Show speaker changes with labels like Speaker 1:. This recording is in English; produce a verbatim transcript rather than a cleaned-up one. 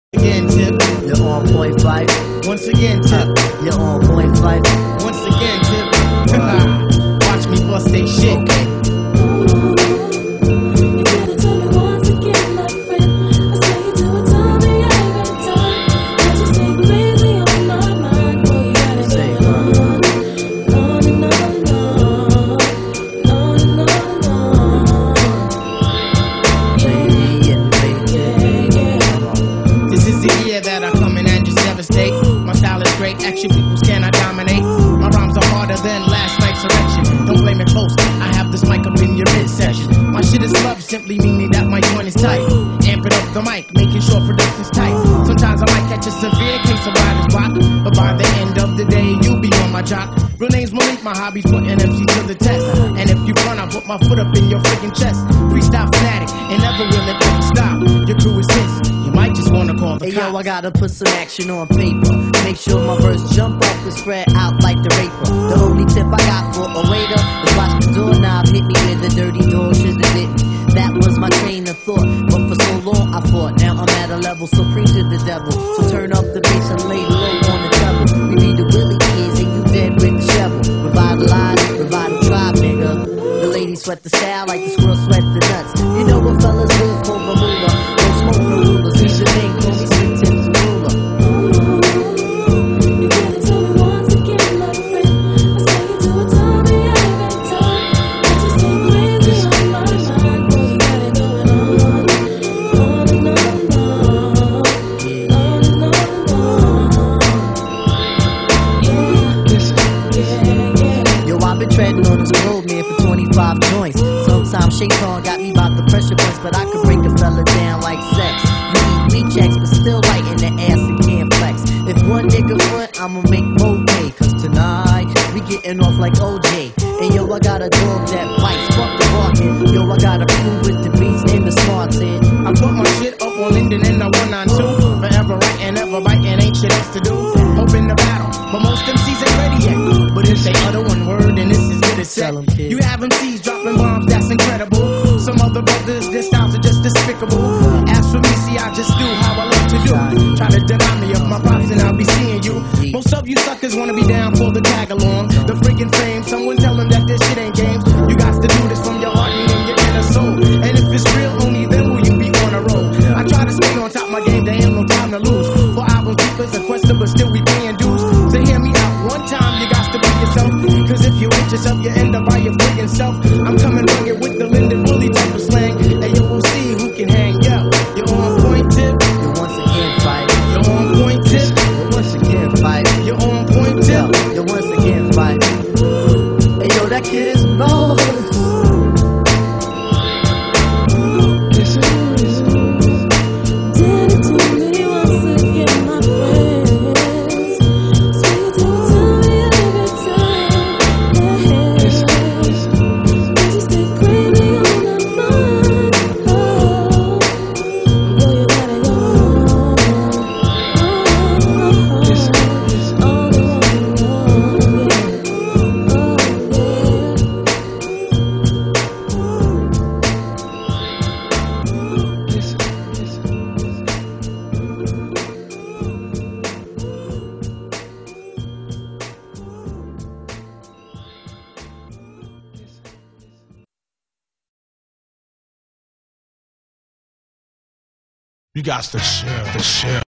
Speaker 1: Again, Tip,
Speaker 2: You're on point five.
Speaker 1: once again, Tip,
Speaker 2: You're on point five.
Speaker 1: once again, Tip. Watch me bust they shit.
Speaker 2: Okay.
Speaker 1: My style is great, action peoples cannot dominate. My rhymes are harder than last night's erection. Don't blame it close, I have this mic up in your midsection. My shit is love, simply meaning that my joint is tight. Amping up the mic, making sure production's tight. Sometimes I might catch a severe case of writer's block, but by the end of the day, you'll be on my jock. Real name's Malik, my hobby's putting M C to the test. And if you run, I put my foot up in your freaking chest. Freestyle fanatic, and never will it ever stop. Your crew is his, you might just wanna call the
Speaker 2: Hey
Speaker 1: cops.
Speaker 2: yo, I gotta put some action on paper. Make sure my verse jump off and spread out like the raper. The only tip I got for a waiter is watch the doorknob hit me with the dirty door should've hit me. That was my train of thought, but for so long I fought. Now I'm at a level supreme to the devil. So turn up the bass and lay low on the treble. We be the Willie kids and you dead with the shovel. Revitalize, revive the tribe, nigga. The ladies sweat the style like the squirrel sweat the nuts. You know what fellas do for the moolah. Don't smoke no rulers. He's the thing, call me Sweet Tim's ruler. Treading on this road, man, for twenty-five joints. Sometimes Shaitan got me about the pressure points, but I could break a fella down like sex. You eat weak checks, but still light in the ass and can't flex. If one nigga front, I'ma make more pay. Cause tonight, we getting off like O J. And yo, I got a dog that bites, fuck the barking. Yo, I got a crew with the beats and the smarts in.
Speaker 1: I put my shit up on Linden and I one nine two. Forever writing, ever biting, ain't shit else to do. Hoping to battle, but most M Cs ain't ready yet. But if they utter one word, then this is good as set. You have M Cs dropping bombs, that's incredible. Some other brothers, their styles are just despicable. As for me, see, I just do how I love to do. Try to deny me of my props and I'll be seeing you. Most of you suckers wanna be down for the tag along. The freaking fame, someone tell them that this shit ain't games. You got to do this from your heart, meaning your inner soul. And if it's real, only then will you be on a roll. I try to stay on top of my game, there ain't no time to lose. For album keepers and questers, but still we paying dues. So hear me out, one time you got to be yourself. Cause if you hate yourself, you end up by your friggin' self. I'm coming rugged with the Linden Willie type of slang. And you will see who can hang, yo. You're on point, Tip.
Speaker 2: You're once again fight.
Speaker 1: You're on point, Tip.
Speaker 2: You're once again fight.
Speaker 1: You're on point, Tip.
Speaker 2: You're once again fight. Hey yo, that kid is bold.
Speaker 3: You got to share, to share.